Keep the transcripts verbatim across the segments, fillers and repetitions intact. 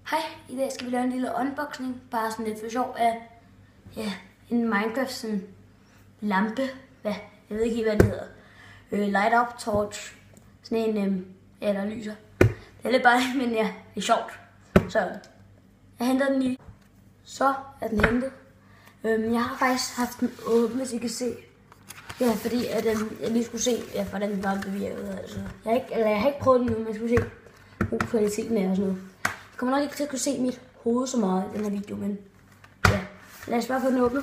Hej, i dag skal vi lave en lille unboxing, bare sådan lidt for sjov af ja, en Minecraft sådan lampe, hvad, jeg ved ikke hvad det hedder, øh, light up torch, sådan en, øh, ja, der lyser. Det er lidt bare, men ja, det er sjovt. Så jeg henter den lige, så er den hentet. Øh, jeg har faktisk haft den åben, hvis I kan se. Ja, fordi at, øh, jeg lige skulle se, ja, hvordan den lampe virker. Altså, jeg, har ikke, eller jeg har ikke prøvet den nu, men jeg skulle se, hvor kvaliteten er og sådan noget. Jeg kommer nok ikke til at kunne se mit hoved så meget i den her video, men ja, lad os bare få den åbnet.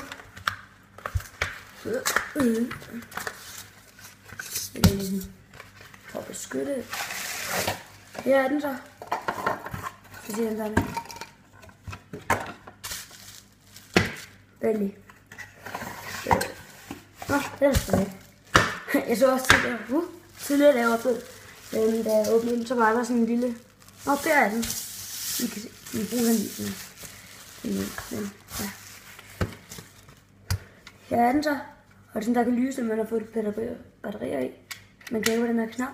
Det er ligesom for at beskytte. Her er den så. Så siger den der med. Venlig. Nå, den er sgu væk. Jeg så også tidligere, uh, tidligere da jeg åbnede, øhm, da jeg åbnede den, så var der sådan en lille. Nå, der er den. I kan se, vi bruger den lige. Men, ja. Her er den så. Og det er sådan, der kan lyse, når man har fået batterier, batterier i. Man kan ikke den her knap.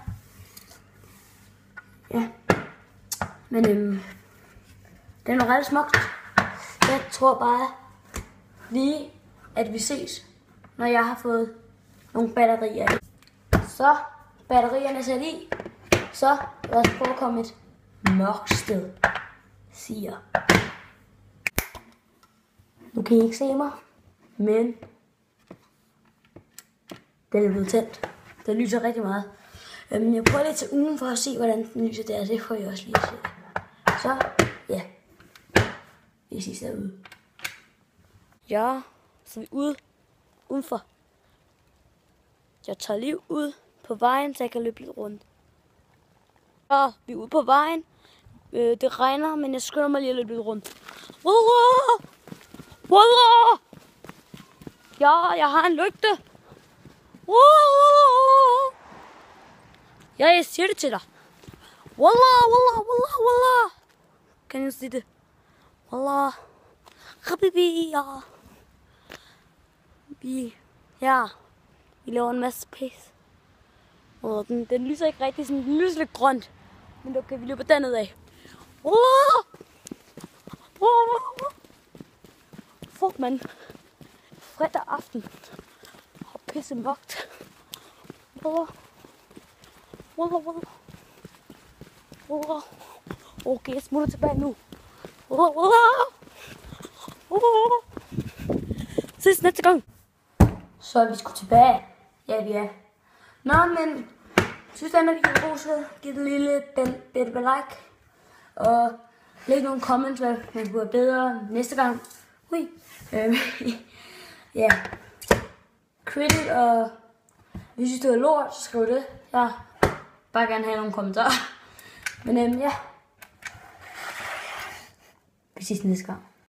Ja. Men øhm, den er ret smukt. Jeg tror bare lige, at vi ses, når jeg har fået nogle batterier i. Så batterierne er sat i. Så lad os prøve at komme et mørkt sted, siger. Nu kan I ikke se mig, men den er blevet tændt. Den lyser rigtig meget. Men jeg prøver lidt til ugen for at se, hvordan den lyser der. Det får jeg også lige at se. Så, ja. Vi ses derude. Ja, så er vi ude udenfor. Jeg tager liv ud på vejen, så jeg kan løbe lidt rundt. Ja, vi er ude på vejen. Øh, det regner, men jeg skynder mig lige at løbe lidt rundt. Wallah! Wallah! Ja, jeg har en lygte. Wallah! Ja, jeg siger det til dig. Wallah, wallah, wallah, wallah. Kan du sige det? Wallah. Habibi, ja. Vi, ja, vi laver en masse pis. Og den, den lyser ikke rigtig, sådan, den lyser lidt grønt. Men okay, vi løber derned af. Wallah! Wallah! Fuck, man. Fredag aften. Og pisse mørkt. Wallah. Wallah, wallah. Wallah. Okay, jeg smutter tilbage nu. Wallah, wallah. Wallah. Ses næste gang. Så er vi sgu tilbage. Ja, vi er. Nå, men synes jeg, at I kan bruge så giv det en lille bedre like. Og læg nogle comments, hvad man kunne være bedre næste gang. Ui. Øhm, ja. Credit, og hvis I synes, det var lort, så skriv det. Jeg bare gerne have nogle kommentarer. Men øhm, ja. Vi ses næste gang.